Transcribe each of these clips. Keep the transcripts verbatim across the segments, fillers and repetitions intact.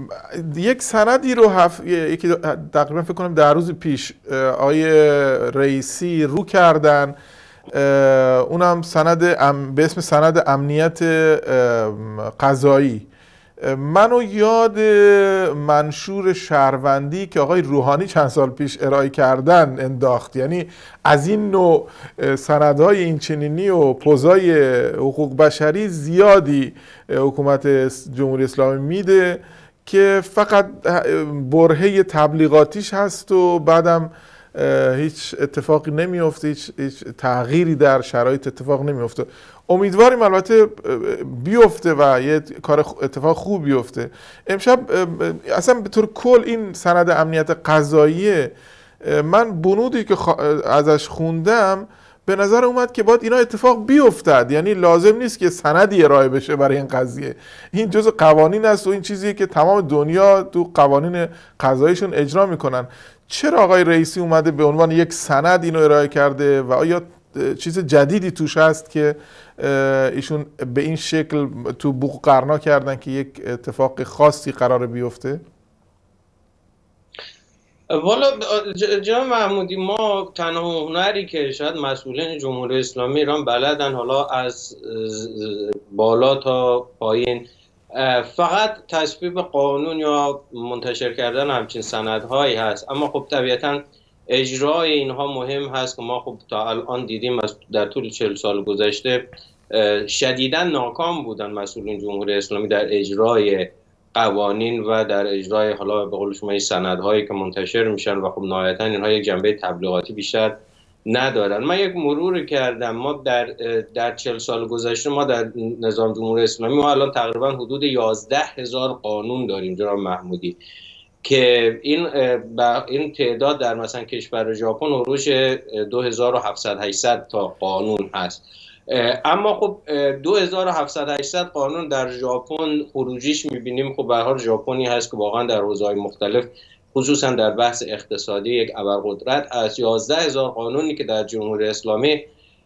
یک سندی رو هف... یکی تقریبا فکر کنم در روز پیش آقای رئیسی رو کردن، اونم سند ام... به اسم سند امنیت قضایی. منو یاد منشور شهروندی که آقای روحانی چند سال پیش ارائه کردن انداخت. یعنی از این نوع سندهای این چنینی و پوزای حقوق بشری زیادی حکومت جمهوری اسلامی میده که فقط برهه تبلیغاتیش هست و بعدم هیچ اتفاقی نمیفته، هیچ, هیچ تغییری در شرایط اتفاق نمیفته. امیدواریم البته بیفته و یه کار اتفاق خوب بیفته. امشب اصلا به طور کل این سند امنیت قضایی، من بنودی که ازش خوندم به نظر اومد که باید اینا اتفاق بیفتد. یعنی لازم نیست که سندی ارائه بشه برای این قضیه، این جزء قوانین است و این چیزیه که تمام دنیا تو قوانین قضاییشون اجرا میکنن. چرا آقای رئیسی اومده به عنوان یک سند اینو ارائه کرده و آیا چیز جدیدی توش هست که ایشون به این شکل تو بوق قرنا کردن که یک اتفاق خاصی قراره بیفته؟ والا جناب محمودی، ما تنها هنری که شاید مسئولین جمهوری اسلامی ایران بلدن، حالا از بالا تا پایین، فقط تصویب قانون یا منتشر کردن همچین سندهایی هست. اما خب طبیعتاً اجرای اینها مهم هست که ما خب تا الان دیدیم در طول چهل سال گذشته شدیداً ناکام بودن مسئولین جمهوری اسلامی در اجرای قوانین و در اجرای حالا به قول شما این سندهایی که منتشر میشن و خب نهایتاً اینها یک جنبه تبلیغاتی بیشتر ندارن. من یک مرور کردم، ما در در چهل سال گذشته ما در نظام جمهوری اسلامی ما الان تقریبا حدود یازده هزار قانون داریم جناب محمودی، که این با این تعداد در مثلا کشور ژاپن هروش دو هزار و هفتصد هشتصد تا قانون هست. اما خب دو هزار و هفتصد هشتصد قانون در ژاپن خروجیش میبینیم خب به هر حال ژاپنی هست که واقعا در حوزه‌های مختلف خصوصا در بحث اقتصادی یک ابرقدرت است. یازده هزار قانونی که در جمهوری اسلامی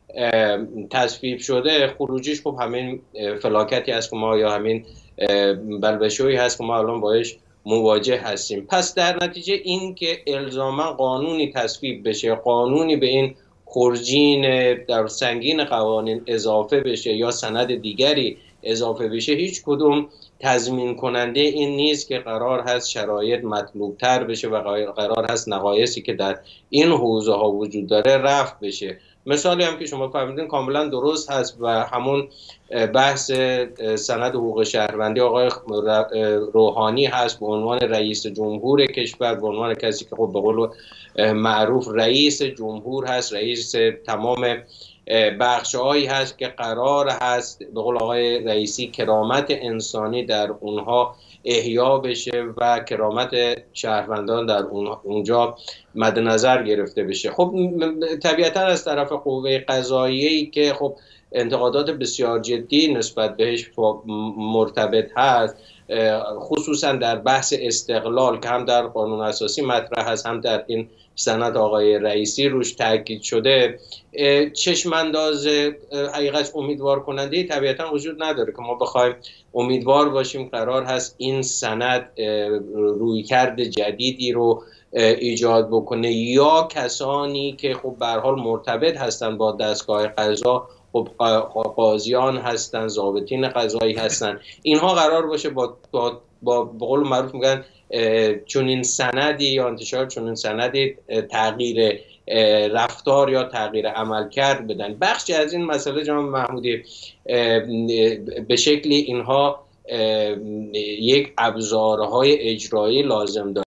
تصویب شده خروجیش خب همین فلاکتی هست که ما یا همین بلبشویی هست که ما الان باش مواجه هستیم. پس در نتیجه این که الزاما قانونی تصویب بشه، قانونی به این خرجین در سنگین قوانین اضافه بشه یا سند دیگری اضافه بشه، هیچ کدوم تضمین کننده این نیست که قرار هست شرایط مطلوب تر بشه و قرار هست نقایصی که در این حوزه ها وجود داره رفع بشه. مثالی هم که شما فهمیدین کاملا درست هست و همون بحث سند حقوق شهروندی آقای روحانی هست به عنوان رئیس جمهور کشور، به عنوان کسی که خب به قول معروف رئیس جمهور هست، رئیس تمام بخشهایی هست که قرار هست به قول آقای رئیسی کرامت انسانی در اونها احیا بشه و کرامت شهروندان در اونجا مد نظر گرفته بشه. خب طبیعتا از طرف قوه قضاییه‌ای که خب انتقادات بسیار جدی نسبت بهش مرتبط هست، خصوصا در بحث استقلال که هم در قانون اساسی مطرح هست هم در این سند آقای رئیسی روش تاکید شده، چشم انداز حقیقت امیدوار کننده طبیعتا وجود نداره که ما بخوایم امیدوار باشیم قرار هست این سند رویکرد جدیدی رو ایجاد بکنه یا کسانی که خب به هر حال مرتبط هستن با دستگاه قضا، خب قاضیان هستن، ضابطین قضایی هستن، اینها قرار باشه با با با به قول معروف میگن چون این سندی یا انتشار چون این سندی تغییر رفتار یا تغییر عمل کرد بدن. بخشی از این مسئله جناب محمودی به شکلی اینها یک ابزارهای اجرایی لازم داره.